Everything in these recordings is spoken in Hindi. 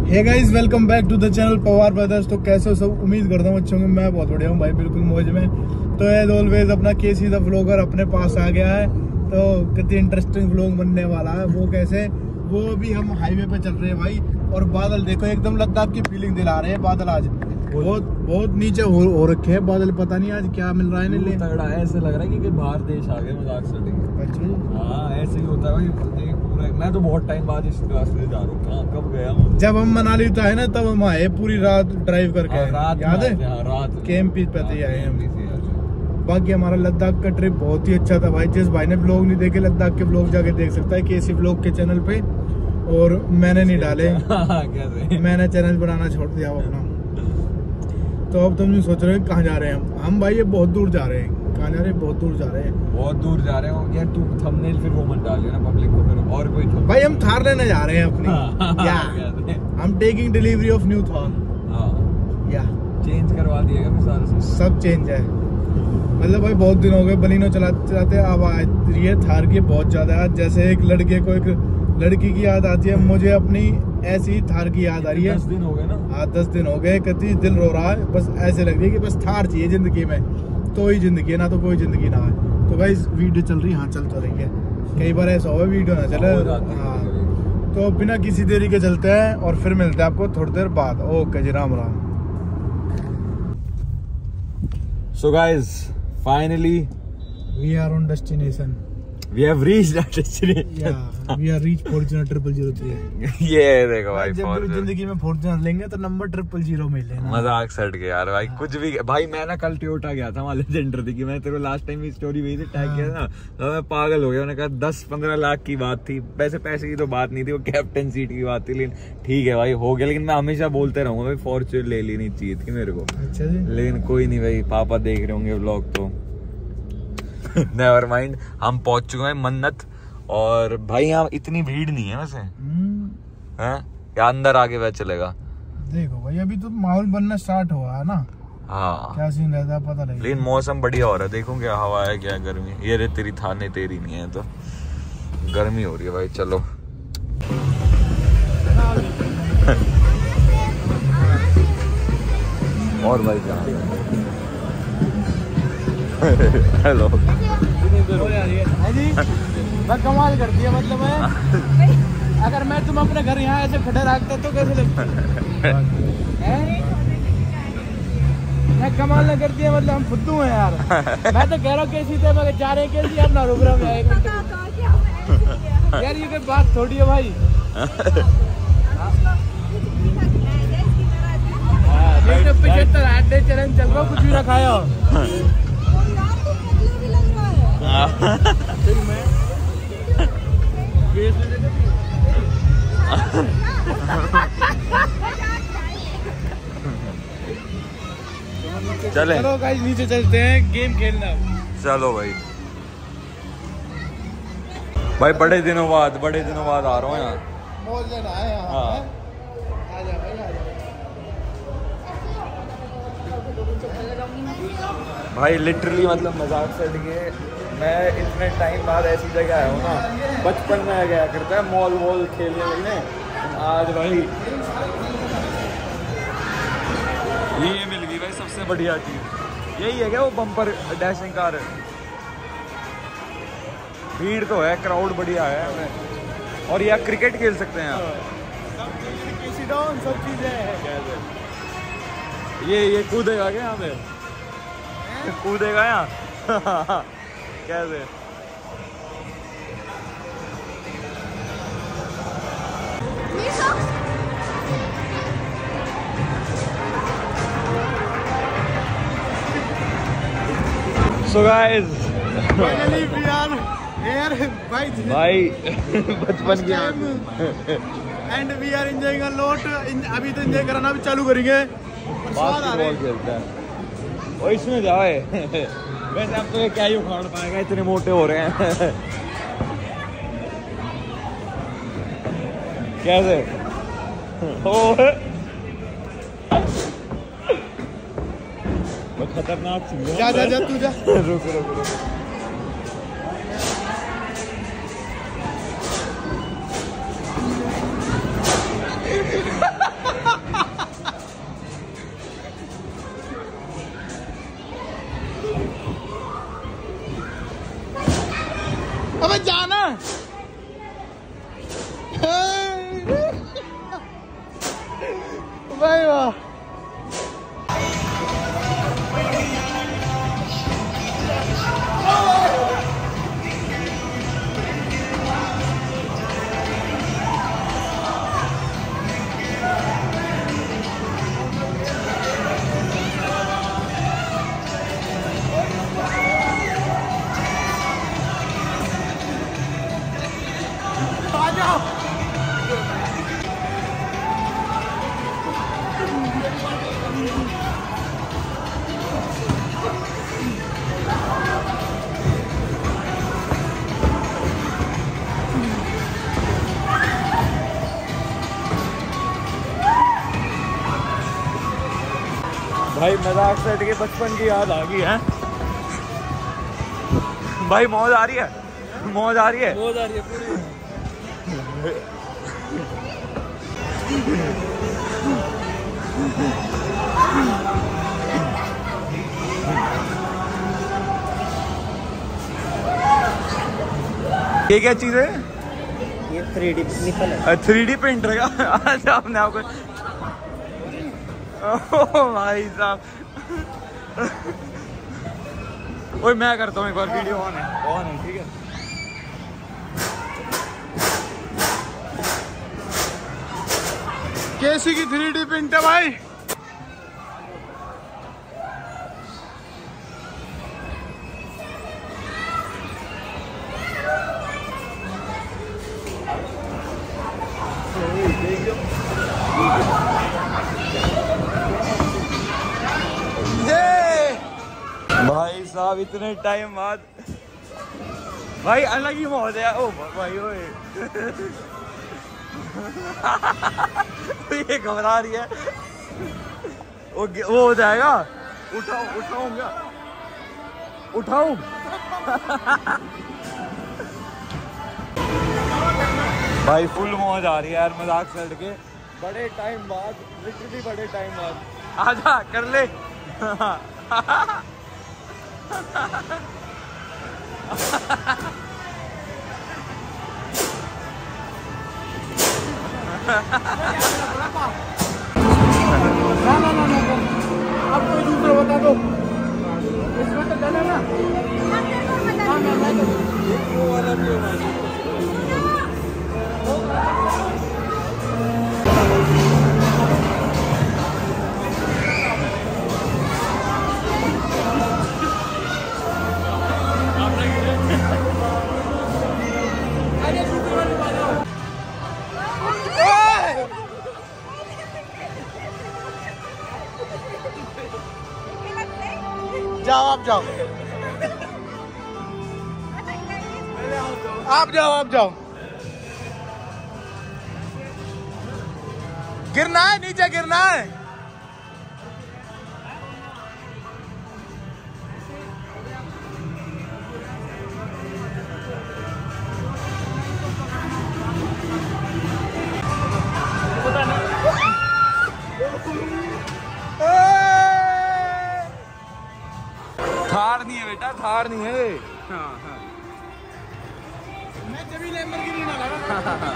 Hey guys, welcome back to the channel Pawar brothers. तो कैसे हो सब? उम्मीद करता हूँ अच्छे होंगे। मैं बहुत बढ़िया हूँ भाई, बिल्कुल मौज में। तो एज ऑलवेज अपना केसी द व्लॉगर अपने पास आ गया है। तो कितनी इंटरेस्टिंग व्लॉग बनने वाला है। वो कैसे, वो भी हम हाईवे पे चल रहे हैं भाई। और बादल देखो, एकदम लद्दाख की फीलिंग दिला रहे हैं बादल। आज बहुत नीचे हो रखे हैं बादल। पता नहीं आज क्या मिल रहा है इन्हें। तगड़ा ऐसे लग रहा है कि बाहर देश आ गए मजाक से। अच्छा, हाँ ऐसे ही होता है भाई। मैं तो बहुत टाइम बाद इस रास्ते जा रहा हूँ। कब गया हूँ? जब हम मनाली तो है ना, तब हम आए पूरी रात ड्राइव करके। याद है? रात कैंप पे आए हम। बाकी हमारा लद्दाख का ट्रिप बहुत ही अच्छा था भाई। जिस भाई ने ब्लॉग नहीं देखे, लद्दाख के ब्लॉग जाके देख सकता है केसी ब्लॉग के चैनल पे। और मैंने नहीं डाले। मैंने चैनल बनाना छोड़ दिया अपना। तो अब तुम सोच रहे हो कहाँ जा रहे हैं हम भाई? ये बहुत दूर जा रहे हैं। कहाँ जा रहे हैं? बहुत दूर जा रहे हैं। बहुत दूर जा रहे हो यार। तू थंबनेल फिर वो मत डालिए ना पब्लिक को, फिर और कोई भाई हम थार लेने जा रहे हैं अपनी। या हम taking delivery of new Thar. या चेंज करवा दिएगा फिर सारा सब चेंज है। मतलब भाई बहुत दिन हो गए बलिनो चलाते अब आ रही है थार की बहुत ज्यादा। जैसे एक लड़के को एक लड़की की याद आती है, मुझे अपनी ऐसी थार की याद आ रही है। 10 दिन हो गए ना। हाँ 10 दिन हो गए। कति दिल रो रहा है। बस ऐसे लग रही है कि बस थार चाहिए जिंदगी में, तो ही जिंदगी है, ना तो कोई जिंदगी ना है। तो भाई वीडियो चल रही है। हाँ चल तो रही है। कई बार ऐसा हुआ वीडियो ना चले। हाँ तो बिना किसी देरी के चलते हैं और फिर मिलते हैं आपको थोड़ी देर बाद। ओके जी, Ram Ram. So guys, finally we are on destination. we have reached that destination. Yeah, we are reached Fortuner 0003. ये देखो भाई, जब भी जिंदगी में Fortuner लेंगे तो नंबर 000 में लेना। मजाक सट गया यार भाई। कुछ भी भाई, मैं ना कल टोयोटा गया था वहाँ लेजेंडर थी कि मैं तेरे को लास्ट टाइम भी स्टोरी भेजी थी, टैग किया था ना। तो मैं पागल हो गया। मैंने कहा 10-15 लाख की बात थी। वैसे पैसे की तो बात नहीं थी, वो कैप्टन सीट की बात थी। लेकिन ठीक है भाई, हो गया। लेकिन मैं हमेशा बोलते रहूंगा भाई, फॉर्च्यूनर ले लेनी चाहिए थी मेरे को। अच्छा जी। लेकिन कोई नहीं भाई, पापा देख रहे होंगे व्लॉग तो नेवर माइंड। हम पहुंच चुके हैं मन्नत। और भाई यहाँ इतनी भीड़ नहीं है वैसे, हैं? या अंदर आगे वह चलेगा? देखो भाई, अभी तो माहौल बनना स्टार्ट हुआ है ना। हाँ क्या सीन रहता है पता नहीं। लेकिन मौसम बढ़िया हो रहा है। देखो क्या हवा है, क्या गर्मी। ये रे तेरी थाने तेरी नहीं है तो गर्मी हो रही है भाई। चलो और भाई कहाँ? हेलो मैं कमाल कर दिया। मतलब है अगर मैं तुम अपने घर यहाँ ऐसे खड़े रखते तो कैसे लगता? मैं कमाल न कर दिया। मतलब हम फुद्दू हैं यार। मैं तो कह रहा हूँ कैसी थे, मगर जा रहे हैं कैसी अपना रुक रहा हूँ 1 मिनट। यार ये कोई बात थोड़ी है भाई। 75 चैलेंज चल रहा, कुछ भी ना खाया हो। चले चलो गाइस, नीचे चलते हैं गेम खेलना। चलो भाई। भाई बड़े दिनों बाद आ रहा हूँ यहाँ। मौज लेना है यहाँ। हाँ। आजा भाई आजा। भाई लिटरली मतलब मजाक से लगे, मैं इतने टाइम बाद ऐसी जगह आया हूँ ना। बचपन में गया करता है मॉल वॉल खेलने लगने। आज भाई ये मिल गई भाई सबसे बढ़िया चीज। यही है क्या वो बम्पर डैशिंग कार? भीड़ तो है, क्राउड बढ़िया है। और यहाँ क्रिकेट खेल सकते हैं सब चीजें हैं। ये कूदेगा क्या यहाँ पे? कूदेगा यहाँ? कैसे? So guys, finally we are here भाई बचपन की and we are enjoying a lot. अभी तो एंजॉय कराना भी चालू करेंगे। बास्केटबॉल खेलते हैं। और इसमें जाए वैसे अब तो ये क्या ही उखाड़ पाएगा, इतने मोटे हो रहे हैं। कैसे? खतरनाक चीज है। जा जा जा तू जा। रुक रुक रुक। भाई वाह। भाई मजाक सेट के बचपन की याद आ गई है भाई। मौज आ रही है, मौज आ रही है, मौज आ रही है पूरी। ये क्या चीज है? ये 3D निपल है। 3D प्रिंटर का अच्छा आपने आपको भाई साहब। ओए मैं करता हूँ एक बार, वीडियो ऑन है ठीक है। कैसी की 3D प्रिंटर भाई। भाई साहब इतने टाइम बाद भाई अलग ही मौज है। ओ भाई ओए ये घबरा रही है। वो हो जाएगा। उठाऊंगा उठाऊं। भाई फुल मौज आ रही है यार मजाक सेट के। बड़े टाइम बाद, लिटरली बड़े टाइम बाद। आजा कर ले। ना अब कोई दूसरा बता दो। इसमें तो डाला ना। वो वाला भी होगा। जाओ आप जाओ, आप जाओ। गिरना है, नीचे गिरना है। थार नहीं है बेटा, थार नहीं है। मैं जब लैम्बोर्गिनी ना लगा।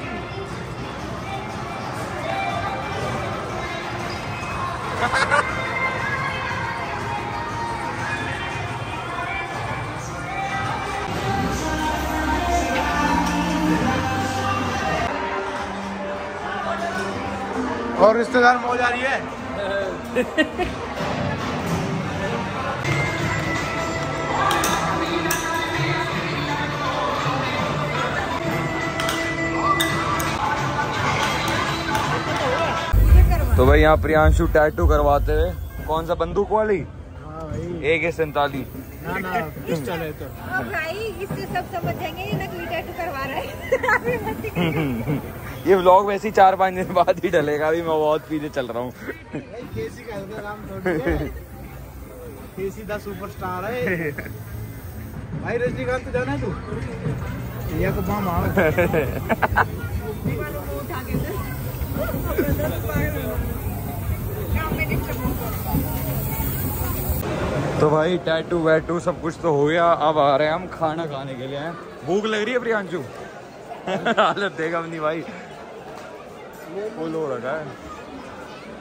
और रिश्तेदार मौज आ रही है। तो भाई यहाँ प्रियांशु टैटू करवाते हुए। कौन सा, बंदूक वाली? हाँ भाई। AK-47। ना पिस्टल है तो। भाई इससे सब समझ जाएंगे ये नकली टैटू करवा रहा है। ये व्लॉग वैसे ही 4-5 दिन बाद ही डलेगा। अभी मैं बहुत पीछे चल रहा हूँ। केसी का नाम थोड़ी है। केसी द सुपरस्टार है भाई। रजनीकांत तो जाना है तू? या को मामा। तो भाई टैटू वैटू सब कुछ तो हो गया। अब आ रहे हैं हम खाना खाने के लिए। भूख लग रही है प्रियांशु। हालत देगा अपनी भाई, फुल हो रखा है।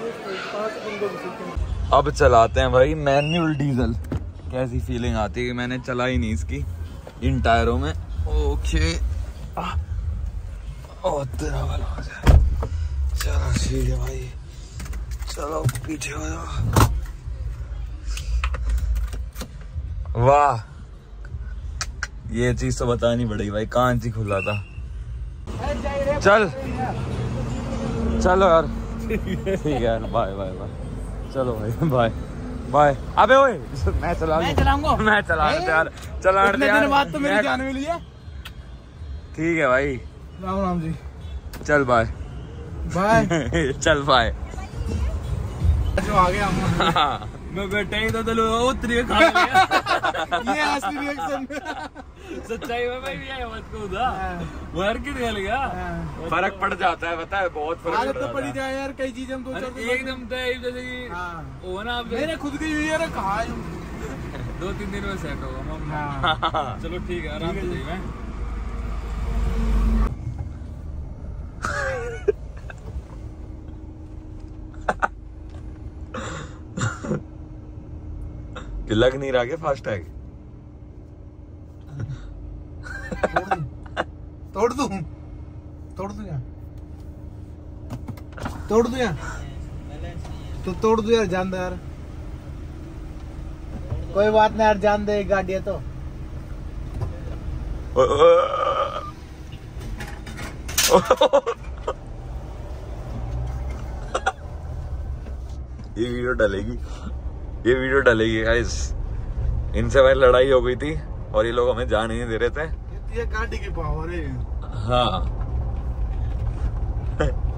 अब चलाते हैं भाई मैनुअल डीजल। कैसी फीलिंग आती है कि मैंने चला ही नहीं इसकी इन टायरों में। ओके तेरा वाला हो जाए। चलो ठीक है भाई, चलो पीछे हो जाओ। वाह, ये चीज तो बतानी पड़ेगी भाई, कांच ही खुला था। चल चलो यार, ठीक है यार, बाय बाय बाय। चलो भाई बाय बाय। अबे ओए मैं चलाऊंगा मैं चला यार, चला यार, बात तो मेरी जान मिली है। ठीक है भाई, राम राम जी। चल बाय बाय। चल बाय। जो आ गया हम मैं बैठे ही तो दलो उतरी खा लिया। ये असली रिएक्शन सच्चाई में भाई, ये मत को उदा मर के निकल गया। फर्क पड़ जाता है, पता है, बहुत फर्क आदत तो पड़ी जाए यार, कई चीजें हम एकदम जैसे कि वो ना मैंने खुद की हुई है, कहा 2-3 दिन में सेट होगा। चलो ठीक है, आराम से जाइए। कि लग नहीं रहा के फास्ट टैग तोड़ दूं यार, तो तोड़ दूं यार, जान दे यार, कोई बात नहीं यार, जान दे गाड़ी है तो। ये वीडियो डलेगी गाइस। इनसे भाई लड़ाई हो गई थी और ये लोग हमें जाने नहीं दे रहे थे। ये गाड़ी की पावर है। हाँ